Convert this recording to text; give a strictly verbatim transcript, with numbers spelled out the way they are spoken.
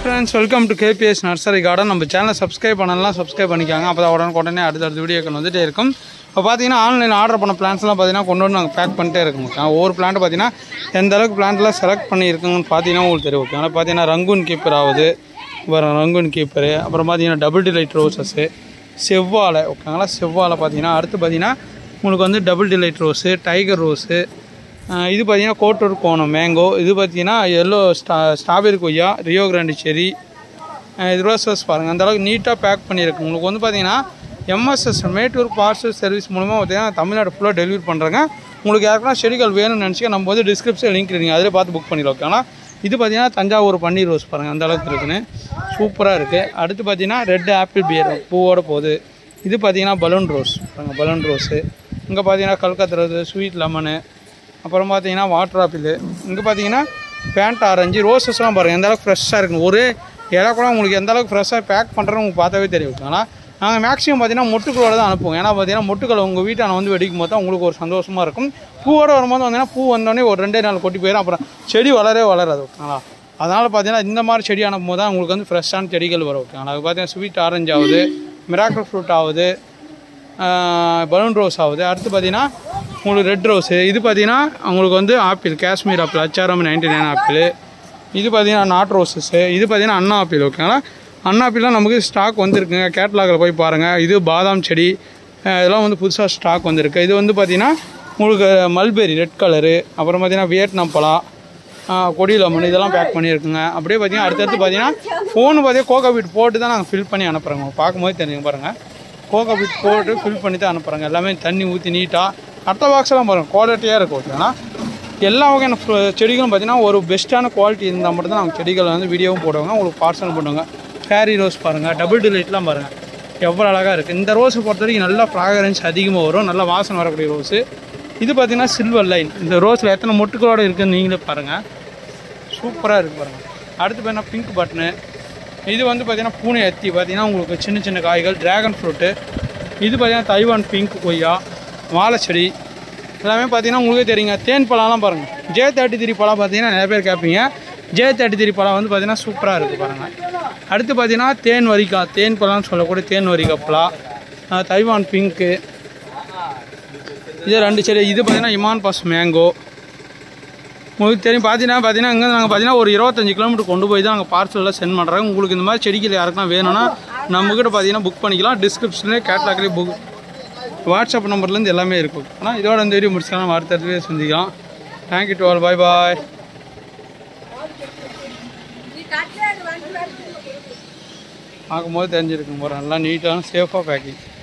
friends, welcome to K P S Nursery Garden. நம்ம சேனலை subscribe பண்ணலாம், சப்ஸ்கிரைப் பண்ணிக்காங்க. அப்போ தான் உடனே உடனே அடுத்தடுத்த வீடியோக்கள் வந்துகிட்டே இருக்கும். இப்போ பார்த்தீங்கன்னா ஆன்லைன் ஆர்டர் பண்ண பிளான்ஸ்லாம் பார்த்தீங்கன்னா கொண்டு வந்து நாங்கள் பேக் பண்ணிட்டே இருக்கோம். ஒவ்வொரு பிளான்ட் பார்த்தீங்கன்னா எந்த அளவுக்கு பிளான்ட்லாம் செலக்ட் பண்ணியிருக்குங்கன்னு பார்த்தீங்கன்னா உங்களுக்கு தெரியும். ஓகே, ஆனால் பார்த்தீங்கன்னா ரங்கூன் கீப்பர் ஆகுது, அப்புறம் ரங்கூன் கீப்பரு, அப்புறம் பார்த்தீங்கன்னா டபுள் டிலைட் ரோசஸ்ஸு, செவ்வாழை. ஓகேங்களா, செவ்வாழை பார்த்தீங்கன்னா அடுத்து பார்த்தீங்கன்னா உங்களுக்கு வந்து double delight rose, tiger rose, இது பார்த்தீங்கன்னா கோட்டூர் கோணம் மேங்கோ, இது பார்த்தீங்கன்னா எல்லோ ஸ்டா ஸ்ட்ராபெரி கொய்யா, ரியோ கிராண்டி செரி, இது ரோசஸ் பாருங்கள் அந்தளவுக்கு நீட்டாக பேக் பண்ணியிருக்கு. உங்களுக்கு வந்து பார்த்தீங்கன்னா எம்எஸ்எஸ் மேட்டூர் பார்சல் சர்வீஸ் மூலமாக பார்த்தீங்கன்னா தமிழ்நாடு ஃபுல்லாக டெலிவரி பண்ணுறாங்க. உங்களுக்கு யாருக்குன்னா செடிகள் வேணும்னு நினச்சிக்க நம்ம வந்து டிஸ்கிரிப்ஷன் லிங்க் நீங்கள் அதிலே பார்த்து புக் பண்ணிடலாம். ஓகே, ஆனால் இது பார்த்தீங்கன்னா தஞ்சாவூர் பன்னீர் ரோஸ் பாருங்கள் அந்தளவுக்கு இருக்குன்னு சூப்பராக இருக்குது. அடுத்து பார்த்தீங்கன்னா ரெட் ஆப்பிள் பியர் பூவோட போகுது. இது பார்த்தீங்கன்னா பலூன் ரோஸ் பாருங்கள், பலூன் ரோஸு. இங்கே பார்த்தீங்கன்னா கல்கத்தா ரோஸு, ஸ்வீட் லெமனு, அப்புறம் பார்த்தீங்கன்னா வாட்டர் ஆப்பிள், இங்கே பார்த்தீங்கன்னா பேண்ட் ஆரஞ்சு, ரோஸஸ்லாம் பாருங்கள் எந்த அளவுக்கு ஃப்ரெஷ்ஷாக இருக்குங்க. ஒரு இலை கூட உங்களுக்கு எந்த அளவுக்கு ஃப்ரெஷ்ஷாக பேக் பண்ணுறோன்னு உங்களுக்கு பார்த்தாவே தெரியும். ஆனால் நாங்கள் மேக்ஸிமம் பார்த்தீங்கன்னா மொட்டுக்களோட தான் அனுப்புவோம். ஏன்னா பார்த்தீங்கன்னா மொட்டுக்களை உங்கள் வீட்டை நான் வந்து வெடிக்கும் போது தான் உங்களுக்கு ஒரு சந்தோஷமாக இருக்கும். பூவோடு வரும்போது வந்தீங்கன்னா பூ வந்தோடனே ஒரு ரெண்டே நாள் கொட்டி போயிடும், அப்புறம் செடி வளரவே வளராது. ஓகேங்களா, அதனால் பார்த்தீங்கன்னா இந்த மாதிரி செடி அனுப்பும் போது தான் உங்களுக்கு வந்து ஃப்ரெஷ்ஷான செடிகள் வரும். ஓகேங்களா, அது பார்த்தீங்கன்னா ஸ்வீட் ஆரஞ்சு ஆகுது, மிராக்கிள் ஃப்ரூட் ஆகுது, பலூன் ரோஸ் ஆகுது. அடுத்து பார்த்தீங்கன்னா உங்களுக்கு ரெட் ரோஸு, இது பார்த்தீங்கன்னா உங்களுக்கு வந்து apple Kashmir apple HRM ninety nine apple, இது பார்த்தீங்கன்னா நாட் ரோஸஸ்ஸு, இது பார்த்தீங்கன்னா அண்ணா ஆப்பிள். ஓகேங்களா, அண்ணா ஆப்பிள்லாம் நமக்கு ஸ்டாக் வந்துருக்குங்க, கேட்லாகில் போய் பாருங்கள். இது பாதாம் செடி, இதெல்லாம் வந்து புதுசாக ஸ்டாக் வந்துருக்கு. இது வந்து பார்த்தீங்கன்னா உங்களுக்கு மல்பெரி ரெட் கலரு, அப்புறம் பார்த்தீங்கன்னா வியட்நாம் பழம், கொடி லெமன், இதெல்லாம் பேக் பண்ணியிருக்குங்க. அப்படியே பார்த்தீங்கன்னா அடுத்தடுத்து பார்த்தீங்கன்னா ஃபோனு பார்த்தீங்கன்னா கோகோ பீட் போட்டு தான் நாங்கள் ஃபில் பண்ணி அனுப்புகிறோங்க. பார்க்கும்போது தெரிஞ்சுங்க பாருங்கள், கோகோ பீட் போட்டு ஃபில் பண்ணி தான் அனுப்புகிறாங்க. எல்லாமே தண்ணி ஊற்றி நீட்டாக அட்டை பாக்ஸ்லாம் பாருங்கள் குவாலிட்டியாக இருக்கும். ஓகேனா எல்லா வகையான செடிகளும் பார்த்தீங்கன்னா ஒரு பெஸ்ட்டான குவாலிட்டி இருந்தால் மட்டும் தான் நாங்கள் செடிகளை வந்து வீடியோவும் போடுவாங்க, உங்களுக்கு பார்சல் பண்ணுவாங்க. ஃபேரி ரோஸ் பாருங்கள், டபுள் டிலைட்லாம் பாருங்கள் எவ்வளோ அழகாக இருக்குது. இந்த ரோஸை பொறுத்த வரைக்கும் நல்லா ஃப்ராக்ரன்ஸ் அதிகமாக வரும், நல்லா வாசனை வரக்கூடிய ரோஸு. இது பார்த்தீங்கன்னா சில்வர் லைன். இந்த ரோஸில் எத்தனை மொட்டுக்களோடு இருக்குதுன்னு நீங்களே பாருங்கள், சூப்பராக இருக்குது பாருங்கள். அடுத்து பார்த்தீங்கன்னா பிங்க் பட்டனு, இது வந்து பார்த்தீங்கன்னா பூனை அத்தி, பார்த்தீங்கன்னா உங்களுக்கு சின்ன சின்ன காய்கள், ட்ராகன் ஃப்ரூட்டு, இது பார்த்தீங்கன்னா தைவான் பிங்க் கொய்யா, வாழைச்செடி எல்லாமே பார்த்தீங்கன்னா உங்களுக்கே தெரியுங்க. தேன் பழம்லாம் பாருங்கள், ஜே தேர்ட்டி த்ரீ பழம் பார்த்தீங்கன்னா நிறைய பேர் கேட்பீங்க. ஜே தேர்ட்டி த்ரீ பழம் வந்து பார்த்தீங்கன்னா சூப்பராக இருக்குது பாருங்கள். அடுத்து பார்த்தீங்கன்னா தேன் வரிக்காய், தேன் பழம்னு சொல்லக்கூடிய தேன் வரிக்காய் பழம், தைவான் பிங்க்கு, இது ரெண்டு செடி. இது பார்த்தீங்கன்னா இமான் பாஸ் மேங்கோ. உங்களுக்கு தெரியும் பார்த்தீங்கன்னா பார்த்தீங்கன்னா இங்கே நாங்கள் பார்த்தீங்கன்னா ஒரு இருபத்தஞ்சி கிலோமீட்டர் கொண்டு போய் தான் நாங்கள் பார்சலில் சென்ட் பண்ணுறோம். உங்களுக்கு இந்த மாதிரி செடிகள் யாருக்குன்னா வேணும்னா நம்மக்கிட்ட பார்த்தீங்கன்னா புக் பண்ணிக்கலாம். டிஸ்கிரிப்ஷன்லேயே கேட்லாக்லேயே புக் வாட்ஸ்அப் நம்பர்லேருந்து எல்லாமே இருக்கும். ஆனால் இதோட இந்த வீடியோ முடிச்சுக்கலாம், அடுத்த வீடியோ சந்திக்கலாம். Thank you to all, bye bye. பார்க்கும்போது தெரிஞ்சிருக்கும் போகிறேன் நல்லா நீட்டான சேஃபாக பேக்கிங்.